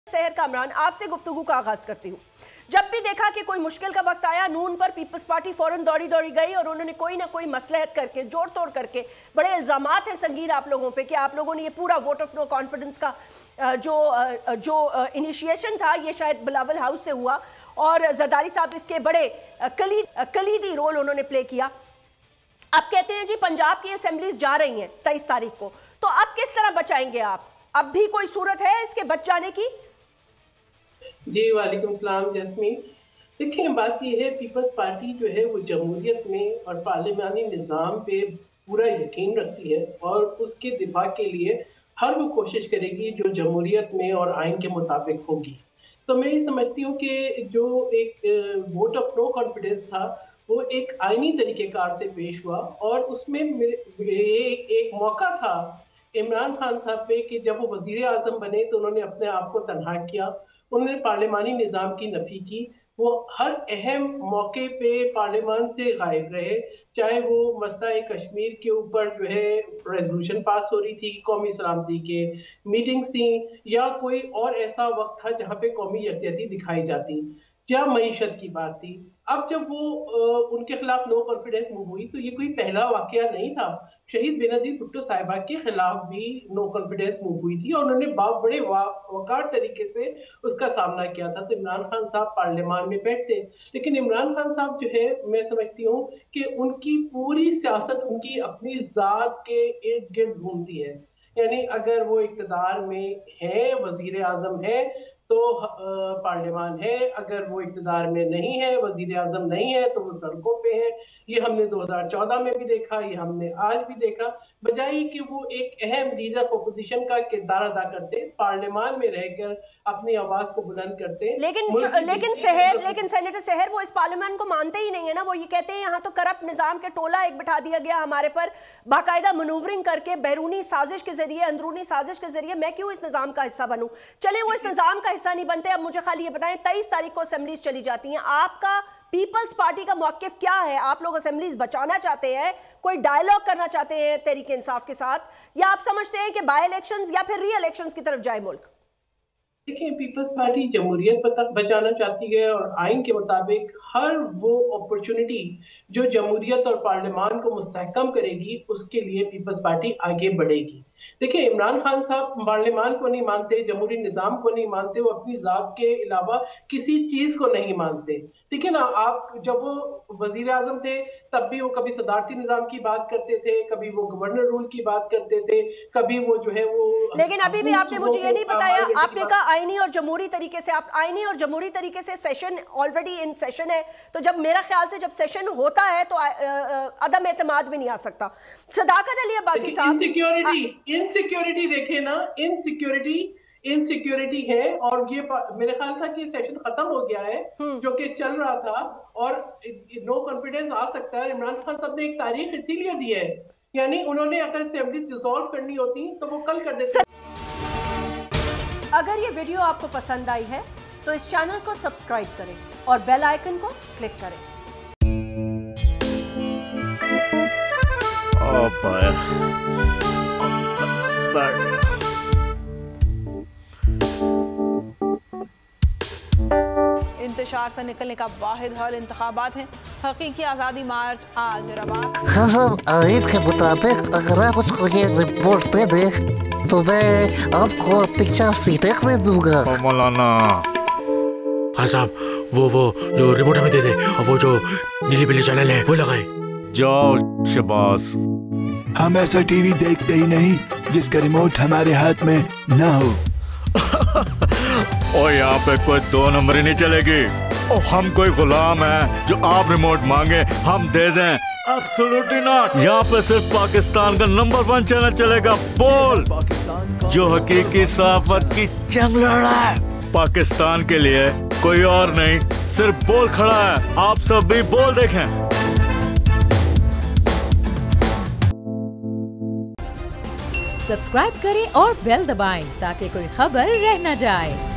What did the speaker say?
सहर कामरान, आपसे गुफ्तगू का आगाज करती हूँ। जब भी देखा कि कोई मुश्किल का वक्त आया, नून पर पीपल्स पार्टी फौरन दौड़ी दौड़ी गई और उन्होंने कोई ना कोई मसलहत करके, जोड़ तोड़ करके, बड़े इल्जामात हैं संगीन आप लोगों पे कि आप लोगों ने ये पूरा वोट ऑफ नो कॉन्फिडेंस का जो इनिशिएशन था ये शायद बिलावल हाउस से हुआ और जरदारी साहब इसके बड़े कलीदी रोल उन्होंने प्ले किया। अब कहते हैं जी पंजाब की असेंबलीज जा रही हैं 23 तारीख को, तो अब किस तरह बचाएंगे आप? अब भी कोई सूरत है इसके बच जाने की? जी वालेकुम सलाम जैस्मीन। देखिए बात यह है, पीपल्स पार्टी जो है वो जमहूरियत में और पार्लिमानी निज़ाम पे पूरा यकीन रखती है और उसके दिफा के लिए हर वो कोशिश करेगी जो जमहूरियत में और आइन के मुताबिक होगी। तो मैं ये समझती हूँ कि जो एक वोट ऑफ नो कॉन्फिडेंस था वो एक आइनी तरीक़ेकार से पेश हुआ और उसमें एक मौका था इमरान खान साहब पे कि जब वो वज़ीर आज़म बने तो उन्होंने अपने आप को तनहा किया, उन्होंने पार्लिमानी निज़ाम की नफ़ी की, वो हर अहम मौके पे पार्लियामान से गायब रहे, चाहे वो मसला कश्मीर के ऊपर जो है रेजोल्यूशन पास हो रही थी, कौमी सलामती के मीटिंग्स थी या कोई और ऐसा वक्त था जहाँ पे कौमी यकजहती दिखाई जाती या मईशत की बात थी। अब जब वो उनके खिलाफ नो कॉन्फिडेंस मूव हुई तो ये कोई पहला वाकया नहीं था। शहीद बेनजीर भुट्टो साहिबा के खिलाफ भी नो कॉन्फिडेंस मूव हुई थी और उन्होंने बड़े वकार तरीके से उसका सामना किया था। तो इमरान खान साहब पार्लियामान में बैठते, लेकिन इमरान खान साहब जो है मैं समझती हूँ कि उनकी पूरी सियासत उनकी अपनी जात के इर्द गिर्द घूमती है। यानी अगर वो इक़्तिदार में है, वजीर आजम है तो पार्लियामान है, अगर वो इक़्तिदार में नहीं है, वजीर आजम नहीं है तो वो सड़कों पे है। ये हमने 2014 में भी देखा, ये हमने आज भी देखा। बजाय कि वो एक अहम लीडर अपोजिशन का किरदार अदा करते, पार्लियामान में रहकर अपनी आवाज को बुलंद करते। लेकिन सेनेटर सहर वो इस पार्लियामान को मानते ही नहीं है ना। वो ये कहते हैं यहाँ तो करप्ट निजाम के टोला एक बिठा दिया गया हमारे पर, बाकायदा मनूवरिंग करके बैरूनी साजिश के जरिए, अंदरूनी साजिश के जरिए। मैं क्यों इस निजाम का हिस्सा बनूं? चले वो इस निजाम का हिस्सा नहीं बनते। अब मुझे खाली ये बताएं, 23 तारीख को असेंबलीज चली जाती हैं, आपका पीपल्स पार्टी का मौकिफ क्या है? आप लोग असेंबलीज बचाना चाहते हैं, कोई डायलॉग करना चाहते हैं तहरीक इंसाफ के साथ, या आप समझते हैं कि बाय इलेक्शंस या फिर री इलेक्शंस की तरफ जाए मुल्क? देखिए पीपल्स पार्टी जमहूरियत बचाना चाहती है और आइन के मुताबिक हर वो अपॉर्चुनिटी जो जमहूरियत और पार्लियामान को मुस्तहकम करेगी उसके लिए पीपल्स पार्टी आगे बढ़ेगी। देखिए इमरान खान साहब पार्लियामान को नहीं मानते, जमहूरी निज़ाम को नहीं मानते, वो अपनी जात के अलावा किसी चीज को नहीं मानते। ठीक है ना, आप जब वो वजीर आजम थे तब भी वो कभी सदारती निज़ाम की बात करते थे, कभी वो गवर्नर रूल की बात करते थे, कभी वो जो है वो। लेकिन अभी भी आपने मुझे ये नहीं बताया, आपने कहा आईनी और जमहूरी तरीके से, आप आईनी और जमहूरी तरीके से सेशन ऑलरेडी इन सेशन है, तो जब मेरा ख्याल से जब सेशन होता है तो अदम एतमाद भी नहीं आ सकता। सदाकत अली अब्बासी साहब, इनसिक्योरिटी देखे ना, इनसिक्योरिटी है और ये मेरे ख्याल था कि सेशन खत्म हो गया है जो कि चल रहा था और नो कॉन्फिडेंस आ सकता है। इमरान खान साहब ने एक तारीख इसीलिए दी है, यानी उन्होंने अगर असेंबली डिसॉल्व करनी होती तो वो कल कर देते। अगर ये वीडियो आपको पसंद आई है तो इस चैनल को सब्सक्राइब करें और बेल आइकन को क्लिक करें। इंतशार से निकलने का वाहिद हल इंतखाबात हैं। हकीकी आज़ादी मार्च आज रवा। आयत के मुताबिक अगर आप उसको ये रिपोर्ट दे दे तो मैं आपको अपनी 4 सीटें दे दूंगा। मौलाना खान साहब वो जो रिपोर्ट हमें दे दे और वो जो नीली पीली चैनल है वो लगाए। जाओ शबाज, हम ऐसा टीवी देखते ही नहीं जिसका रिमोट हमारे हाथ में ना हो। और यहाँ पे कोई 2 नंबरी नहीं चलेगी। और हम कोई गुलाम है जो आप रिमोट मांगे हम दे दें? Absolutely not. यहाँ पे सिर्फ पाकिस्तान का नंबर 1 चैनल चलेगा, बोल, जो हकीकी सहाफत की जंग लड़ रहा है पाकिस्तान के लिए, कोई और नहीं, सिर्फ बोल खड़ा है। आप सब भी बोल देखें। सब्सक्राइब करें और बेल दबाएं ताकि कोई खबर रह न जाए।